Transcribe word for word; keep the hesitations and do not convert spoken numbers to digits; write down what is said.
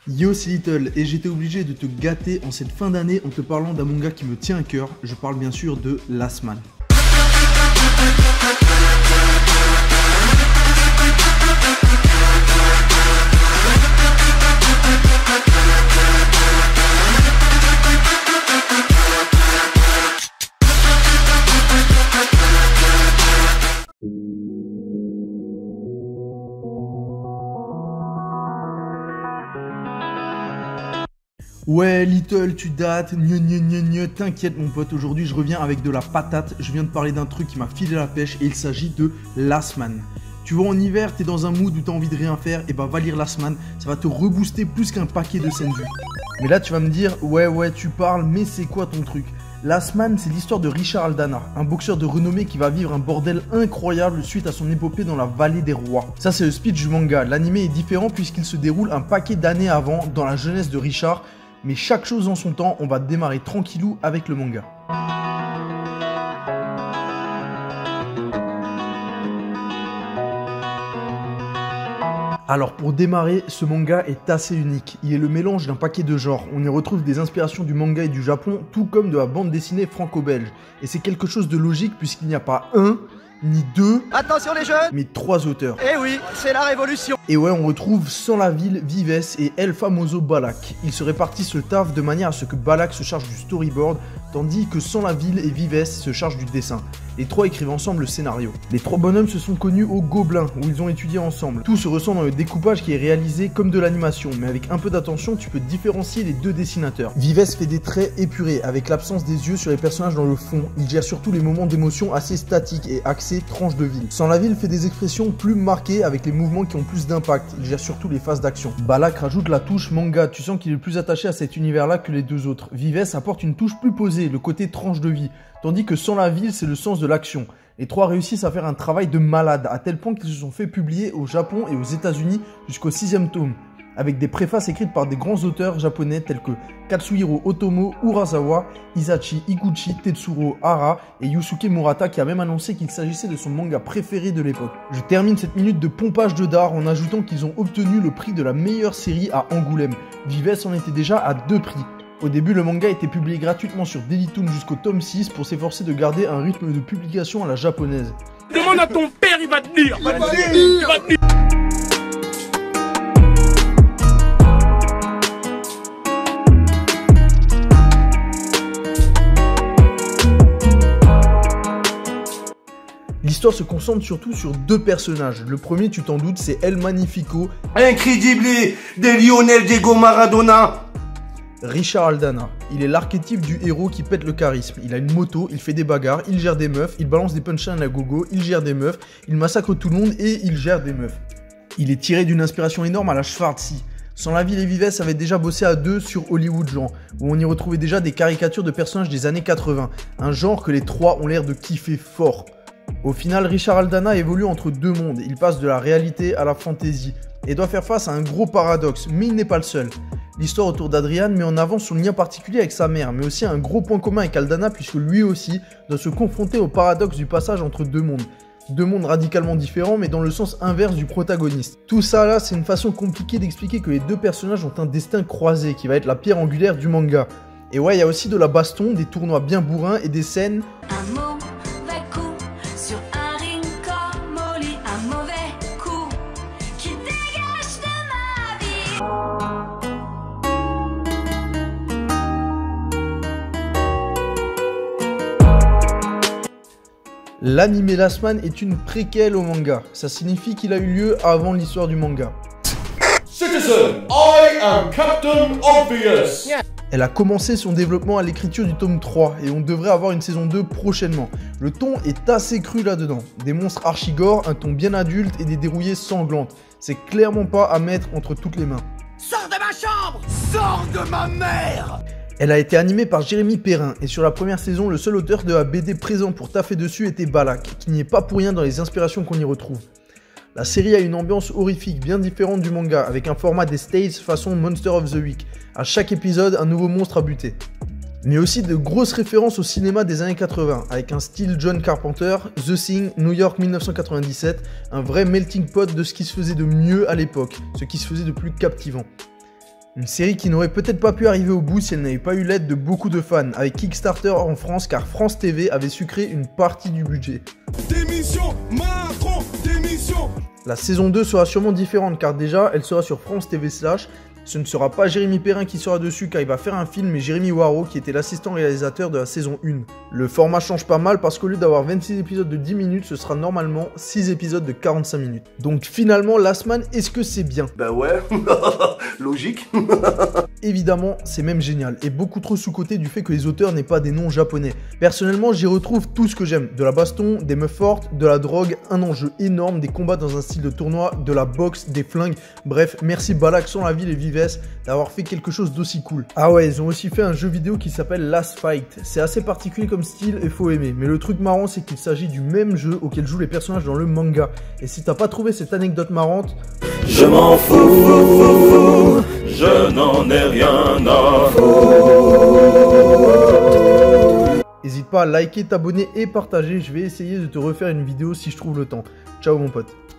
Yo, c'est Little et j'étais obligé de te gâter en cette fin d'année en te parlant d'un manga qui me tient à cœur. Je parle bien sûr de Last Man. Ouais, Little, tu dates, gne gne gne gne, t'inquiète mon pote, aujourd'hui je reviens avec de la patate, je viens de parler d'un truc qui m'a filé la pêche et il s'agit de Last Man. Tu vois, en hiver, t'es dans un mood où t'as envie de rien faire, et bah va lire Last Man, ça va te rebooster plus qu'un paquet de scènes vues. Mais là tu vas me dire, ouais ouais tu parles, mais c'est quoi ton truc? Last Man, c'est l'histoire de Richard Aldana, un boxeur de renommée qui va vivre un bordel incroyable suite à son épopée dans la vallée des rois. Ça c'est le speech du manga, l'animé est différent puisqu'il se déroule un paquet d'années avant, dans la jeunesse de Richard. Mais chaque chose en son temps, on va démarrer tranquillou avec le manga. Alors pour démarrer, ce manga est assez unique. Il est le mélange d'un paquet de genres. On y retrouve des inspirations du manga et du Japon, tout comme de la bande dessinée franco-belge. Et c'est quelque chose de logique puisqu'il n'y a pas un, ni deux, attention les jeunes, mais trois auteurs. Eh oui, c'est la révolution. Et ouais, on retrouve Sans la ville, Vives et El Famoso Balak. Ils se répartissent le taf de manière à ce que Balak se charge du storyboard, tandis que Sans la ville et Vives se chargent du dessin. Les trois écrivent ensemble le scénario. Les trois bonhommes se sont connus au Gobelin, où ils ont étudié ensemble. Tout se ressent dans le découpage qui est réalisé comme de l'animation, mais avec un peu d'attention, tu peux différencier les deux dessinateurs. Vives fait des traits épurés, avec l'absence des yeux sur les personnages dans le fond. Il gère surtout les moments d'émotion assez statiques et axés tranche de ville. Sans la ville fait des expressions plus marquées, avec les mouvements qui ont plus d'impact. Il gère surtout les phases d'action. Balak rajoute la touche manga, tu sens qu'il est plus attaché à cet univers-là que les deux autres. Vives apporte une touche plus posée, le côté tranche de vie. Tandis que Sans la ville, c'est le sens de l'action. Les trois réussissent à faire un travail de malade, à tel point qu'ils se sont fait publier au Japon et aux États-Unis jusqu'au sixième tome, avec des préfaces écrites par des grands auteurs japonais tels que Katsuhiro Otomo, Urasawa, Isachi Iguchi, Tetsuro Hara et Yusuke Murata, qui a même annoncé qu'il s'agissait de son manga préféré de l'époque. Je termine cette minute de pompage de dard en ajoutant qu'ils ont obtenu le prix de la meilleure série à Angoulême. Vives en était déjà à deux prix. Au début, le manga était publié gratuitement sur Dailytoon jusqu'au tome six pour s'efforcer de garder un rythme de publication à la japonaise. Demande à ton père, il va te dire. Il va te dire. Il va te dire. L'histoire se concentre surtout sur deux personnages. Le premier, tu t'en doutes, c'est El Magnifico, Incredible de Lionel Diego Maradona. Richard Aldana. Il est l'archétype du héros qui pète le charisme. Il a une moto, il fait des bagarres, il gère des meufs, il balance des punchlines à gogo, il gère des meufs, il massacre tout le monde et il gère des meufs. Il est tiré d'une inspiration énorme à la Schwarzy. Sans la ville et Vives avait déjà bossé à deux sur Hollywood genre, où on y retrouvait déjà des caricatures de personnages des années quatre-vingts, un genre que les trois ont l'air de kiffer fort. Au final, Richard Aldana évolue entre deux mondes, il passe de la réalité à la fantaisie, et doit faire face à un gros paradoxe, mais il n'est pas le seul. L'histoire autour d'Adrian met en avant son lien particulier avec sa mère, mais aussi un gros point commun avec Aldana puisque lui aussi doit se confronter au paradoxe du passage entre deux mondes. Deux mondes radicalement différents mais dans le sens inverse du protagoniste. Tout ça là, c'est une façon compliquée d'expliquer que les deux personnages ont un destin croisé qui va être la pierre angulaire du manga. Et ouais, il y a aussi de la baston, des tournois bien bourrins et des scènes... Un mauvais coup sur un ring comme Molly, un mauvais coup qui dégage de ma vie. L'anime Last Man est une préquelle au manga. Ça signifie qu'il a eu lieu avant l'histoire du manga. Citizen, I am Captain Obvious. Elle a commencé son développement à l'écriture du tome trois et on devrait avoir une saison deux prochainement. Le ton est assez cru là-dedans. Des monstres archigores, un ton bien adulte et des dérouillées sanglantes. C'est clairement pas à mettre entre toutes les mains. Sors de ma chambre, sors de ma mère. Elle a été animée par Jérémy Perrin et sur la première saison, le seul auteur de la B D présent pour taffer dessus était Balak, qui n'y est pas pour rien dans les inspirations qu'on y retrouve. La série a une ambiance horrifique bien différente du manga, avec un format des States façon Monster of the Week. À chaque épisode, un nouveau monstre à buter. Mais aussi de grosses références au cinéma des années quatre-vingts, avec un style John Carpenter, The Thing, New York mille neuf cent quatre-vingt-dix-sept, un vrai melting pot de ce qui se faisait de mieux à l'époque, ce qui se faisait de plus captivant. Une série qui n'aurait peut-être pas pu arriver au bout si elle n'avait pas eu l'aide de beaucoup de fans, avec Kickstarter en France car France T V avait sucré une partie du budget. Démission, Macron, démission. La saison deux sera sûrement différente car déjà elle sera sur France T V slash. Ce ne sera pas Jérémy Perrin qui sera dessus car il va faire un film, mais Jérémy Waro qui était l'assistant réalisateur de la saison un. Le format change pas mal parce qu'au lieu d'avoir vingt-six épisodes de dix minutes, ce sera normalement six épisodes de quarante-cinq minutes. Donc finalement, Last Man, est-ce que c'est bien? Bah ouais, logique. Évidemment, c'est même génial et beaucoup trop sous-coté du fait que les auteurs n'aient pas des noms japonais. Personnellement, j'y retrouve tout ce que j'aime. De la baston, des meufs fortes, de la drogue, un enjeu énorme, des combats dans un style de tournoi, de la boxe, des flingues. Bref, merci Balak sans la ville et Vives d'avoir fait quelque chose d'aussi cool. Ah ouais, ils ont aussi fait un jeu vidéo qui s'appelle Last Fight. C'est assez particulier comme style et faut aimer. Mais le truc marrant, c'est qu'il s'agit du même jeu auquel jouent les personnages dans le manga. Et si t'as pas trouvé cette anecdote marrante, Je m'en fous, je n'en ai rien à foutre. n'hésite pas à liker, t'abonner et partager. Je vais essayer de te refaire une vidéo si je trouve le temps. Ciao mon pote.